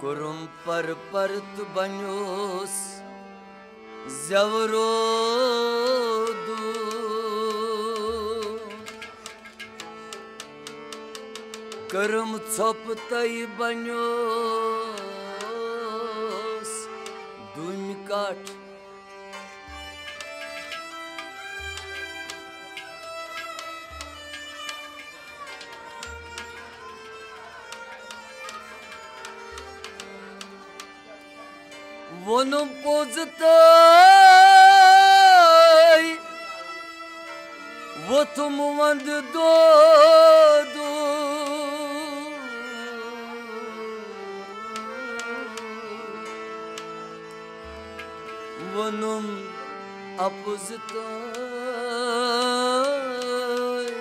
कुरुम पर परत बन्योस ज़वरो करम छप तई बन्योस दुम काठ वोनुम पोजतई वो तुम वंद दो वोनुम अपुजतई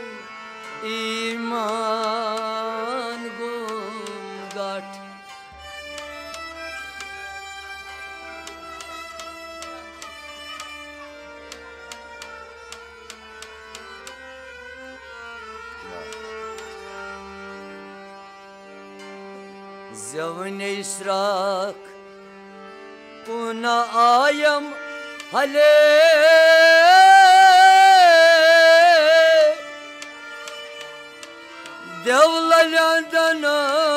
ईमान गुम गाठ ज़वने इशराक पुना आयम हले देवलंदना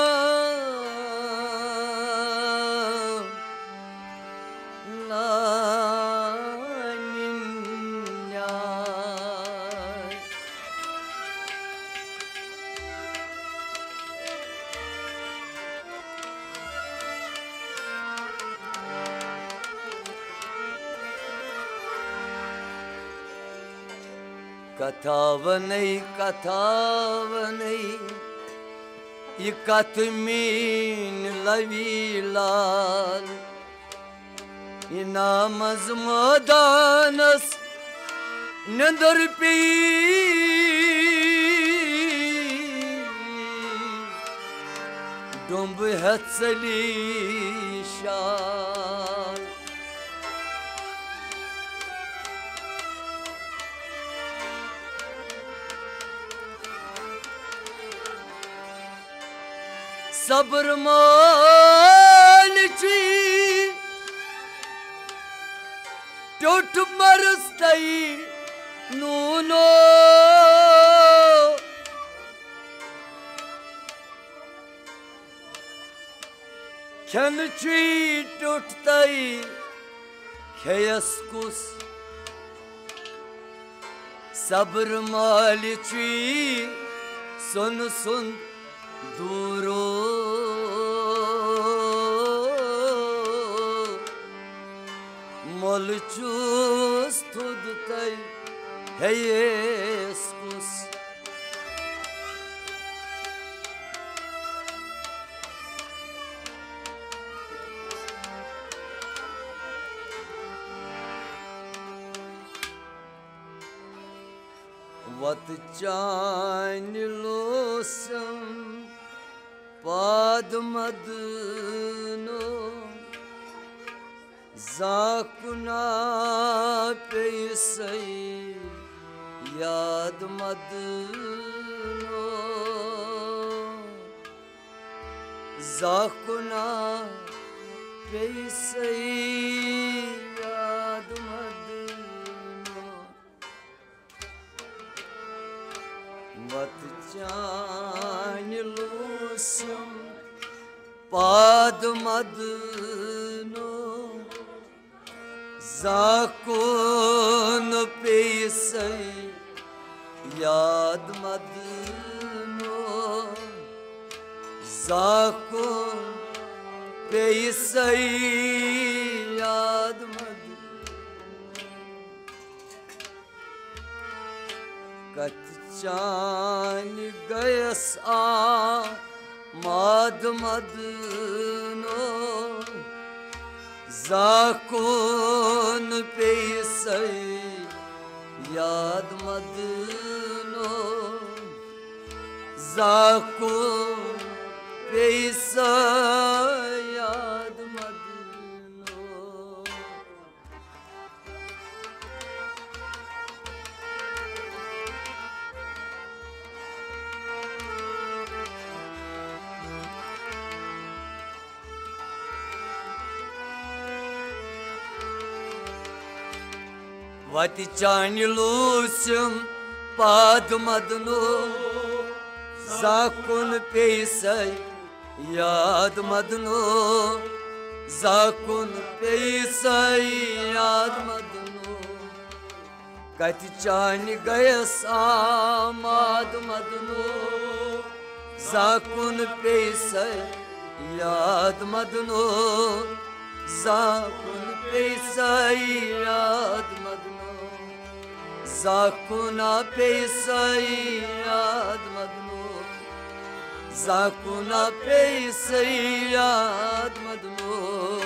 कथावनई ये कतमीन लवी लाल ये नामज मदानस नंदर पी डुम्ब हत्सली शाल सब्र मान ची टूट मरस्तई नूनो खन ची टूटतई खेयस्कुस सब्र माल ची सुन सुन दूरो मोलचूस तुदतई है येस्कुस वत चान लोसम पाद मदनो जाकुना पे सई याद मदनो जाकुना पे सई याद मदनो वत चान लोसम पाद मदनो जाकुन पे सई याद मदनो जाकुन पे सई याद मदनो कत चान गयस आ माद मदनो जाकुन पे सई याद मदनो जाकुन पे सई याद मदनो Vati chani lusim Pad Madno Zakun peisai Yaad Madno Zakun peisai Yaad Madno Kati chani gayas Amad Madno Zakun peisai Yaad Madno Zakun peisai Yaad Madno Zakuna peisai Yaad Madno Zakuna peisai Yaad Madno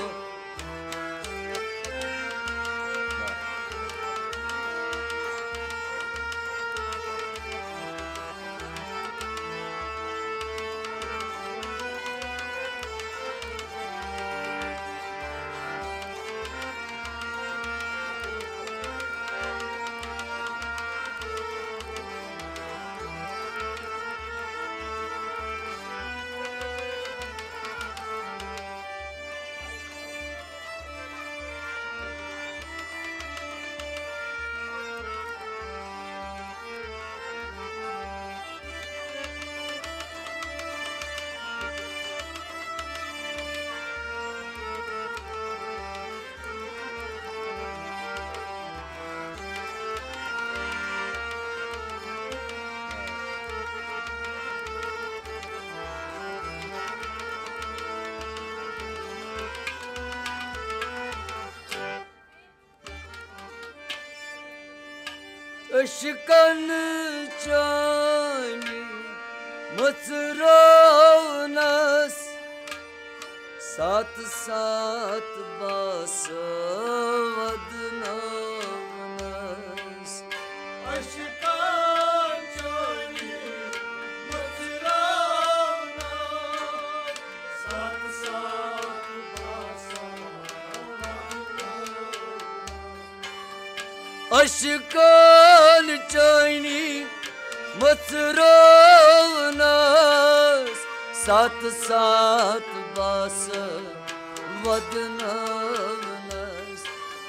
Aşkan çani Mıtıravnas Sat sat basavadnavnas Aşkan çani Mıtıravnas Sat sat basavadnavnas Aşkan çani Mıtıravnas Sat sat basavadnavnas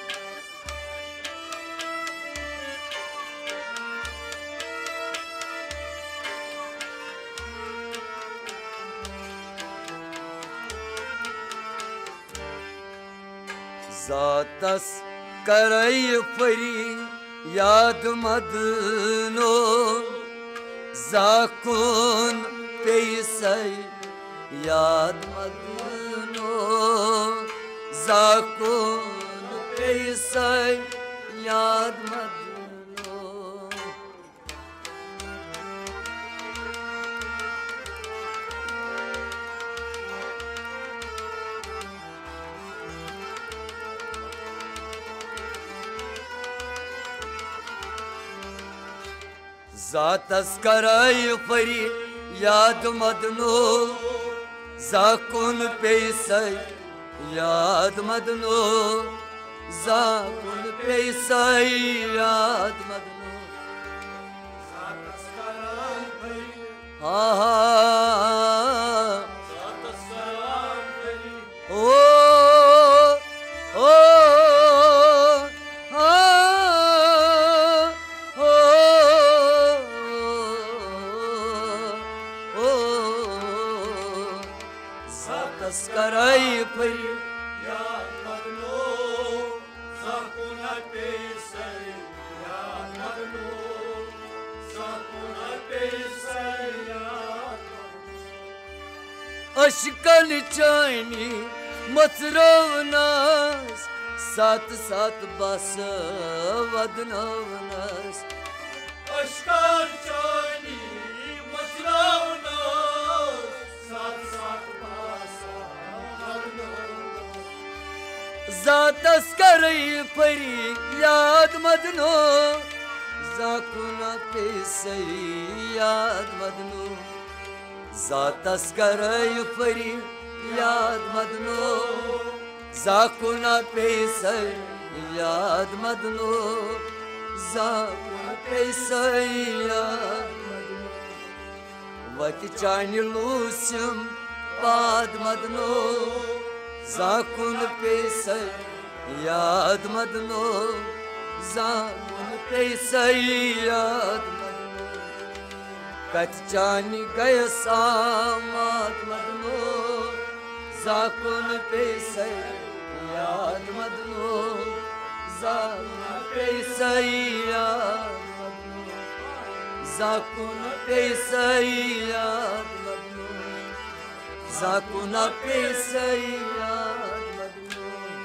Zatas karay pari Yaad Madno Zakun peisai Yaad Madno Zakun peisai Yaad Madno Zatas karay pari Yaad Madno Zakun peisai Yaad Madno Zakun peisai Yaad Madno Zatas karay pari Ha Zatas karay pari Oh Oh Zatas karay pari Yaad Madno Zakuna peisai Yaad Madno Zakuna peisai Yaad Aşkan çani Mıtıravnas Sat sat basavadnavnas Aşkan çani Mıtıravnas Sat sat basavadnavnas Zatas karay pari Yaad Madno Zakuna peisai Yaad Madno Zatas karay pari Yaad Madno Zakuna peisai Yaad Madno Zakuna peisai Yaad Madno Vati chani lusim Pad Madno Zakun peisai Yaad Madno zakun peysay Yaad Madno Kat chani gaya Yaad Madno zakun peysay Yaad Madno zakun peysay Yaad Madno zakun peysay Yaad Madno zakun peysay Yaad Madno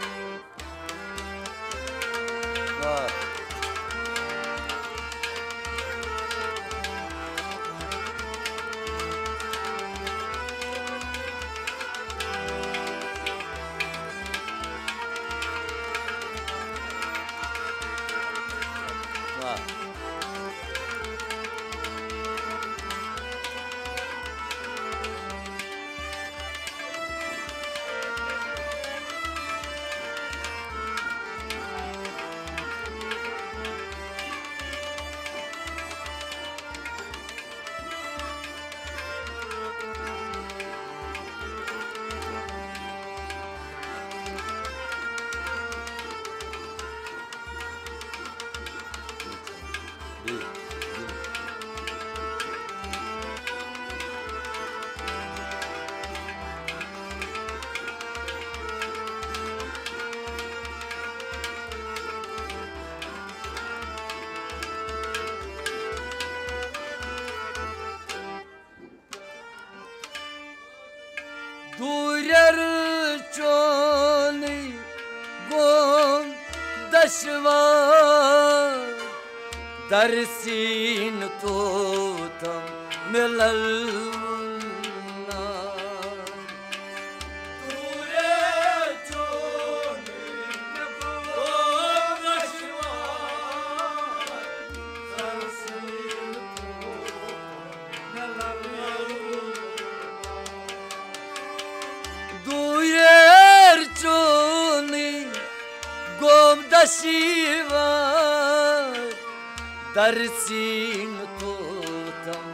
Durer choni gom dashvar darsin totam milalna Durer choni gom dashvar darsin totam Durer choni gom dashvar darsin totam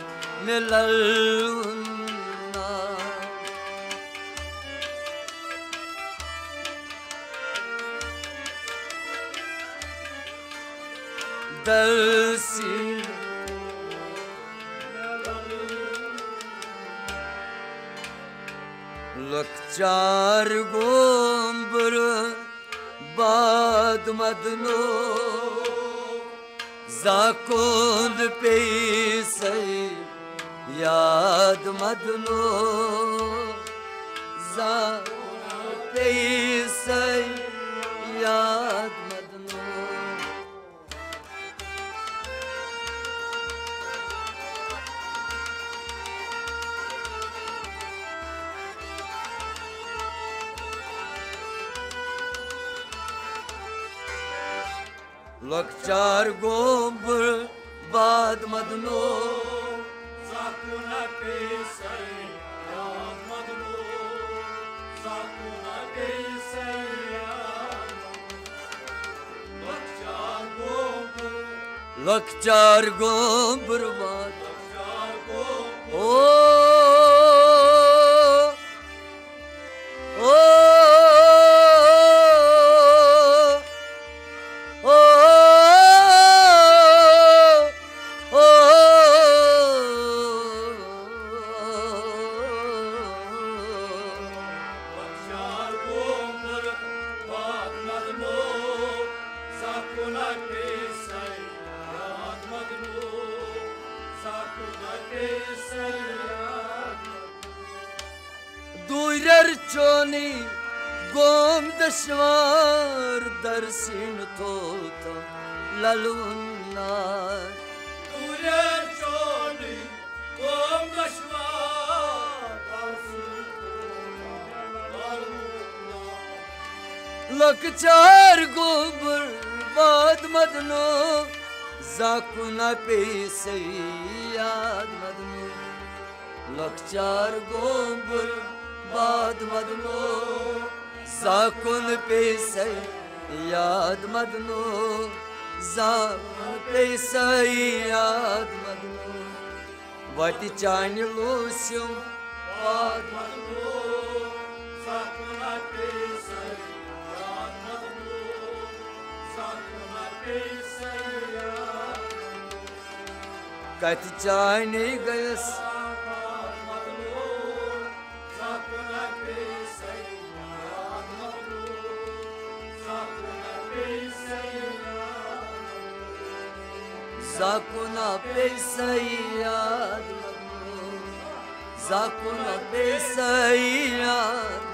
milalna darsin Lakchar gombur Yaad Madno zakun peysay Yaad Madno zakun peysay Yaad Madno Lakchar gombur Yaad Madno zakun peysay Yaad Madno zakun peysay Yaad Lakchar gombur Yaad Durer choni gom dashvar darsin tota lalunna Durer choni gom dashvar darsin Lakchar gombur Yaad Madno zakun peysay Yaad Madno Lakchar gombur Yaad Madno zakun peysay Yaad Madno zakun peysay Yaad Madno Vati chani lusyum Yaad Madno zakun peysay Yaad Madno zakun peysay कत चाने गयस Zakuna pesayad madno Zakuna pesayad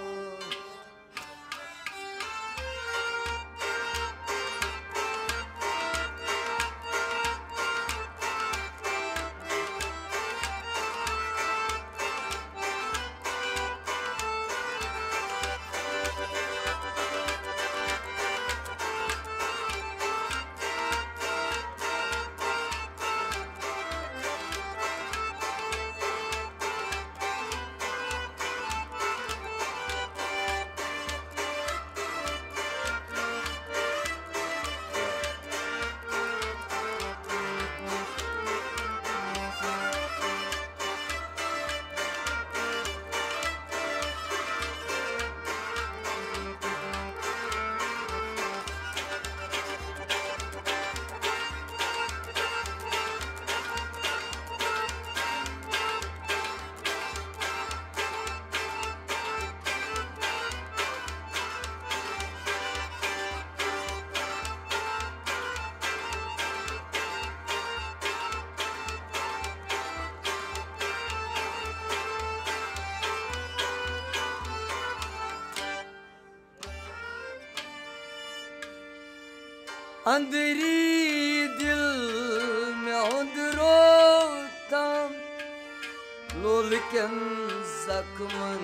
अंदरी दिल में उधरोतम लोलकन जख्मन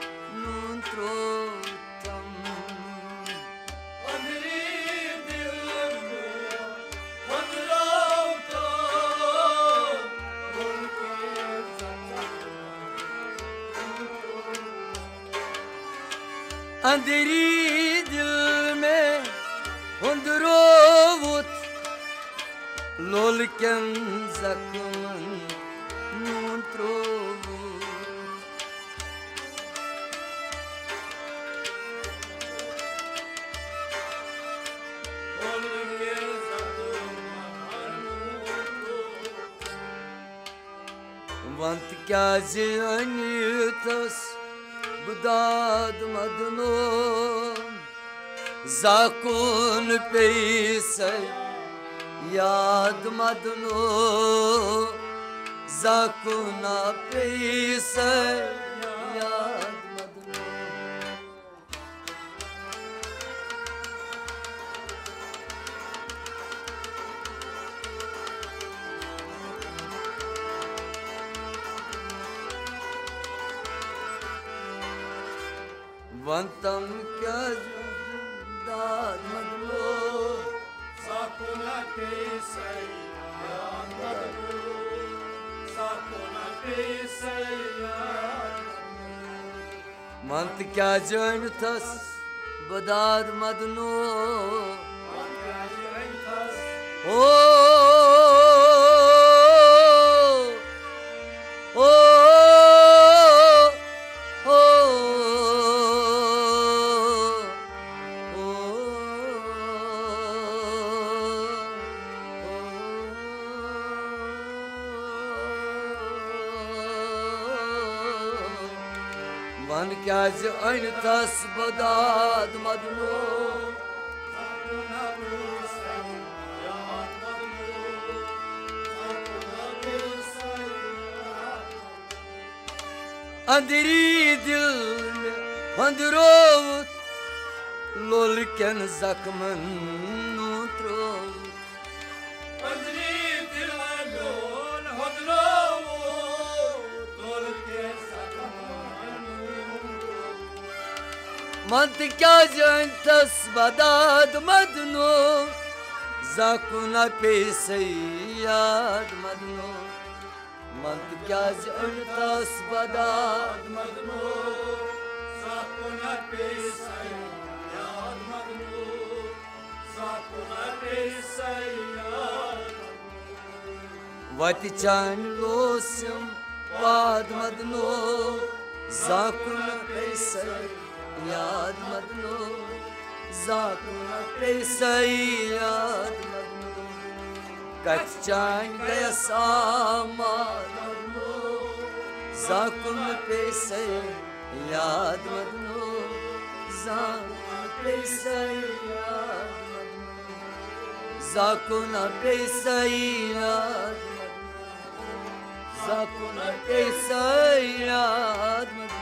नूत्रोतम अंदरी दिल में उधरोतम लोलकन जख्मन अंदरी दिल में Ondrovut lolken zakman nuntrovut lolken zakman nuntrovut Want kyazi anitas budad madno Zakun peysay Yaad Madno Zakuna peysay Yaad Madno Vantam kya Yaad Madno Zakuna peysay Yaad Madno Zakuna peysay Yaad Madno Mant kya jantas Badad Madno Mant kya jantas Van kaz aynı tas badad madno Zakuna peysay Yaad Madno Zakuna peysay Yaad Andiri dil mein androvut lolken zakman nutrovut Andri dil mein hodrovut lolken zakman Mant kya jantas badad madno Zakuna peysay Yaad Madno Mant kya jantas badad Madno Zakuna peysay Yaad Madno Zakuna peysay Yaad Vati chan losim Yaad Madno Zakuna peysay Yaad Madno Zakuna peysay Yaad Madno कत चान गया सामानो जाकुन पैसे याद मदनो जाकुन पैसे याद मदनो जाकुन पैसे याद मदनो जाकुन पैसे याद मदनो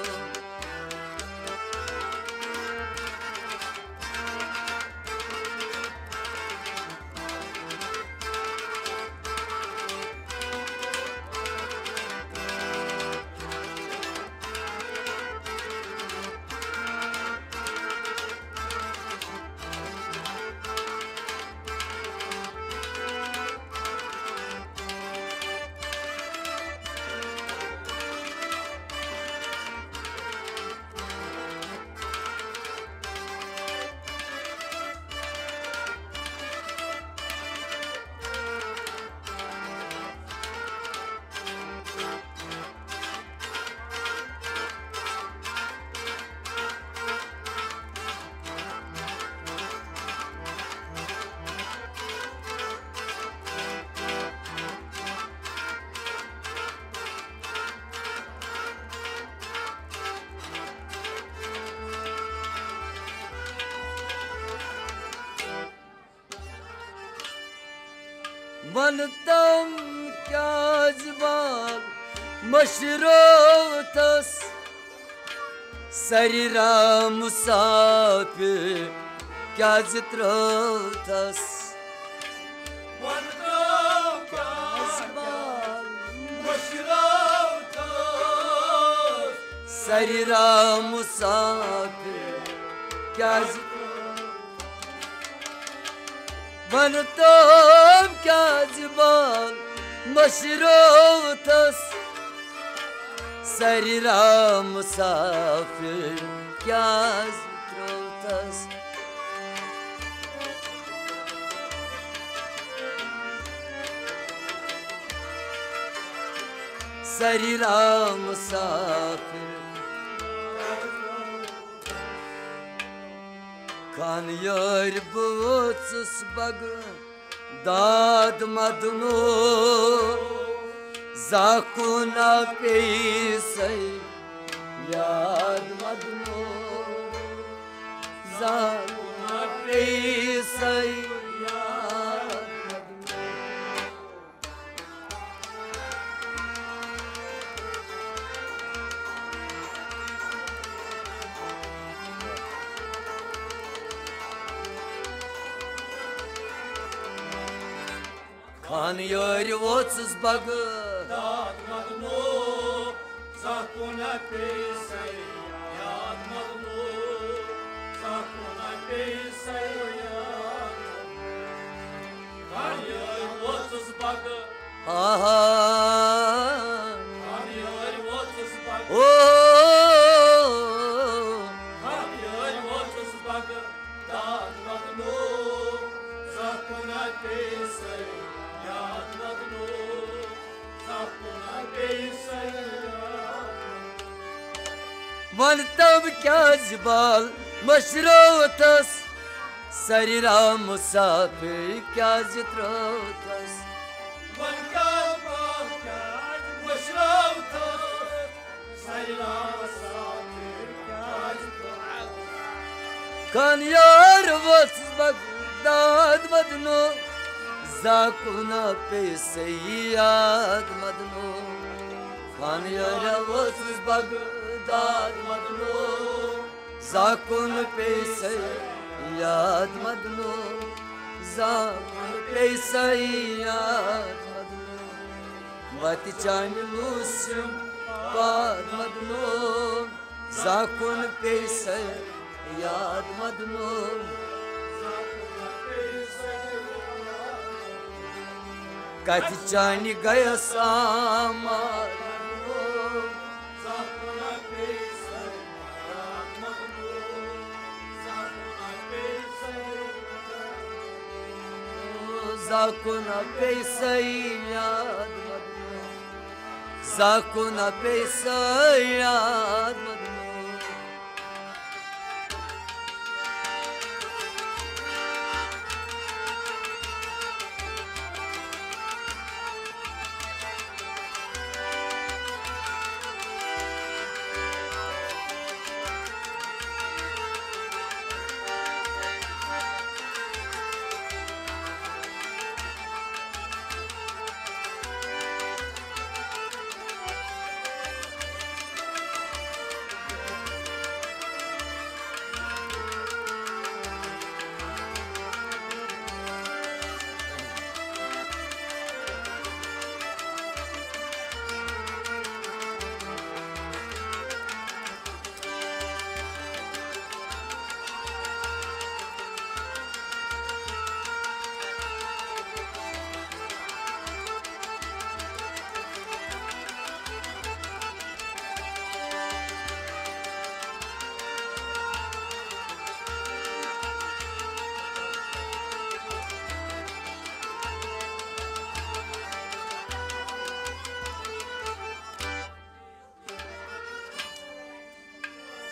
बनतम क्या जबान मशरोतस सरीरा मुसाफिर क्या जित्रोतस बनतम क्या जबान मशरोतस सरीरा मुसाफिर क्या बनतम क्या जबान मशरोतस सरीरा मुसाफिर क्या जित्रोतस सरीरा मुसाफिर Kan yar botsuz bag dad madno zakuna peisai yaad madno zakuna peisai yaad madno Kan yar botsuz bag Yaad Madno zakuna peisai yaad Madno zakuna peisai yaad Kan yar botsuz bag Kan yar botsuz bag Kan yar botsuz bag Yaad Madno zakuna peisai yaad Madno zakuna peisai बनतम क्या जबाल मशरोतस सरीरा मुसाफिर क्या जित्रोतस बनतम क्या मशरोतस सरीरा मुसाफिर क्या जित्रोतस Kan yar botsuz bag dad madno zakuna peisai yaad madno Kan yar botsuz bag dad madno zakun peisai yaad madno zakun peisai yaad madno vati chan lusim pad madno zakun peisai yaad madno kati chani gaya samar zakuna peisai yaad Madno zakuna peisai zakuna peisai yaad madno zakuna peisai yaad madno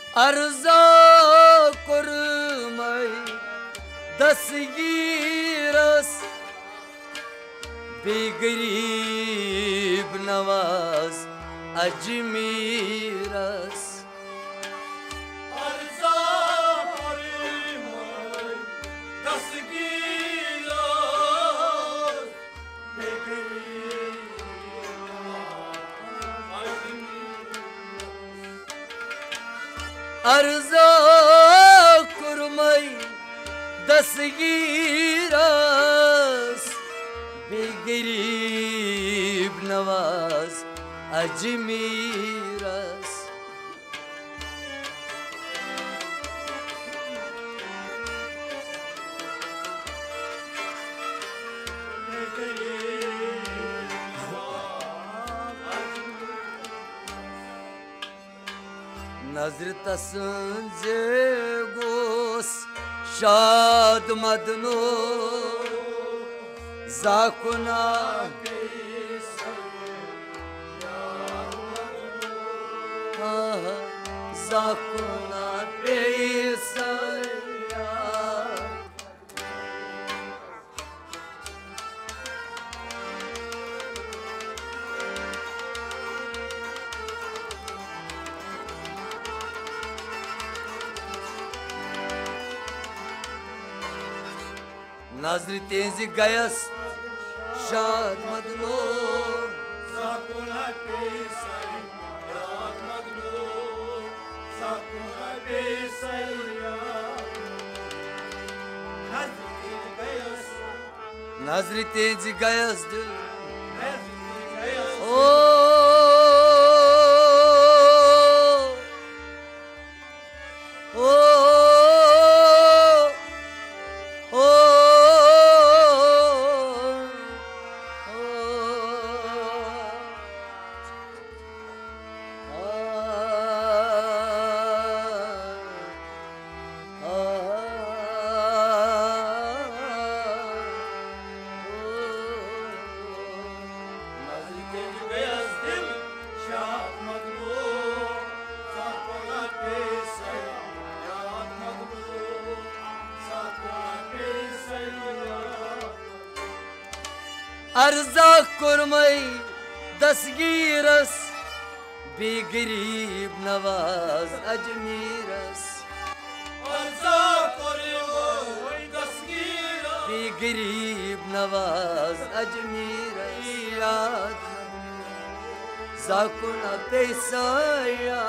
arza kurmay dasgiras be garib nawaz ajmiras arza kurmay dasgiras be arza kurmay dasgiras be garib nawaz ajmiras nazr tasınze gos Yaad Madno zakuna zakuna peysaya nazr tenzi gayas Yaad Madno zakuna peysaya Yaad Madno zakuna peysaya nazr tenzi gayas dil oh arza kurmay dasgiras be garib nawaz ajmiras arza kurmay dasgiras be garib nawaz ajmiras yaad zakuna peysaya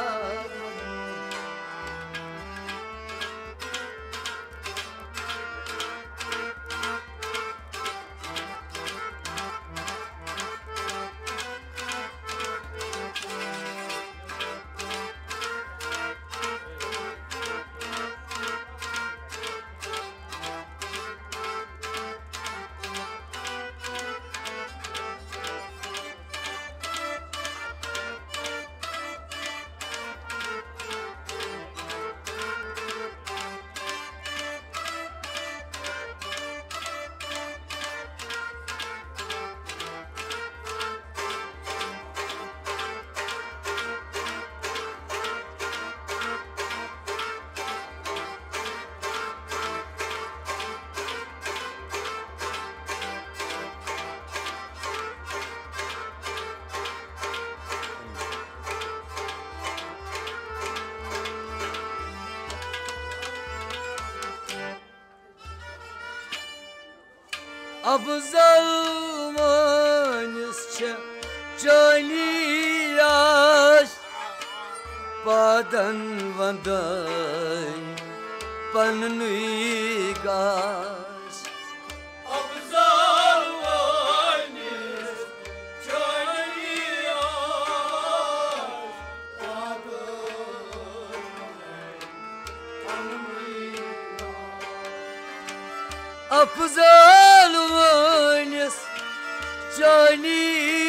Afzal manisçe cani yaş padan vanday pannuy gaş Afzal Wani Chaniya Afzal manis cani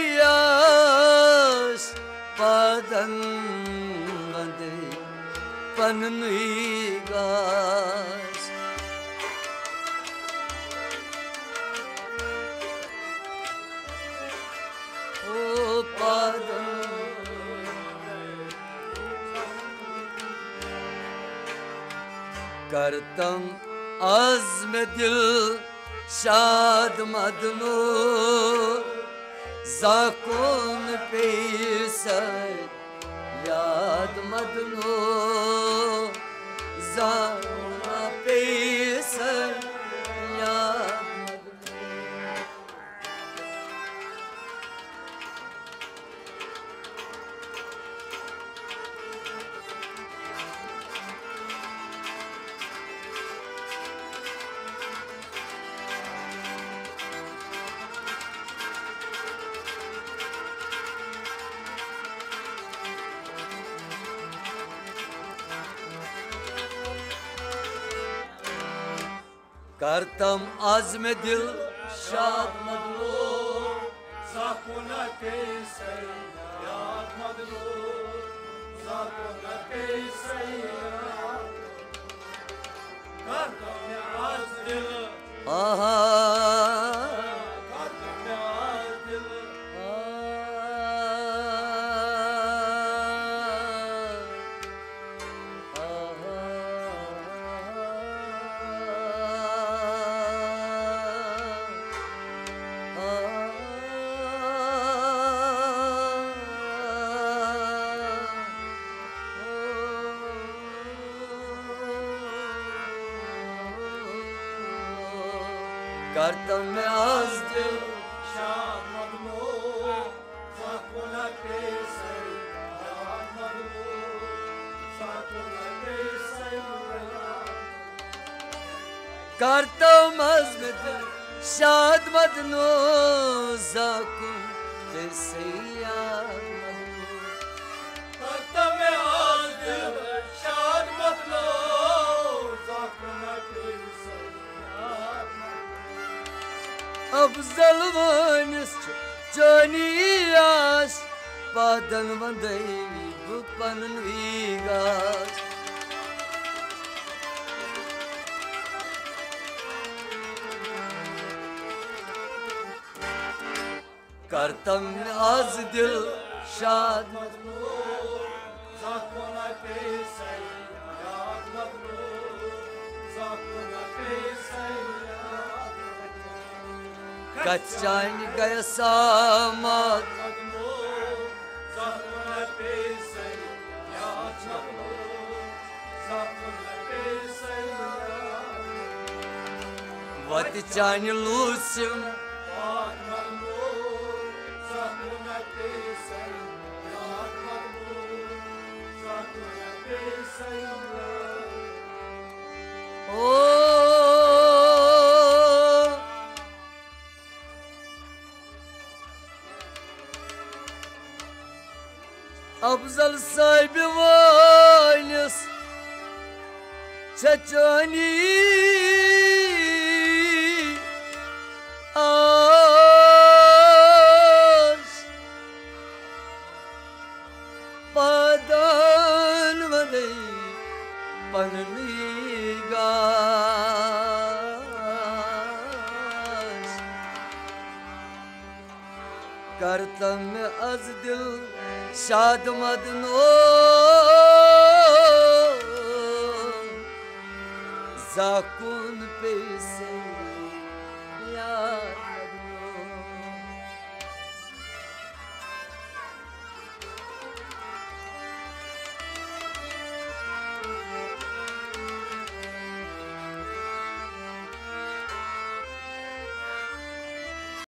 yaş padan vanday pannuy gaş करतम अज़्म दिल शाद मदनो ज़ाकुन पेसर याद मदनो ज़ाकुन पेसर याद करतम आज़्म दिल शाद मदनो ज़ाकुन पेसर याद मदनो ज़ाकुन पेसर करतम आज दिल आहा करतम आज दिल करतम में आज दिल शाद मदनो ज़ाकुन पेसर याद मदनो ज़ाकुन पेसर करतम अज़्म दिल शाद मदनो ज़ाकुन पेसर याद मदनो करतम आज दिल शाद मदनो ज़ाकुन पेसर याद अफजल वनिस चनी आश पादन वंदई बुपन वीगाश करतम आज दिल शाद ज़ाकुन पेसर याद मदनो ज़ाकुन पेसर कच्चान गया सामत मदनो ज़ाकुन पेसर याद मदनो ज़ाकुन पेसर वत चान लूसिम याद मदनो ज़ाकुन पेसर याद मदनो ज़ाकुन पेसर ओ अफजल साहिब वानिस चचनी आश पादन वदई पननी गाश करतम अज दिल शाद मदनो ज़ाकुन पेसर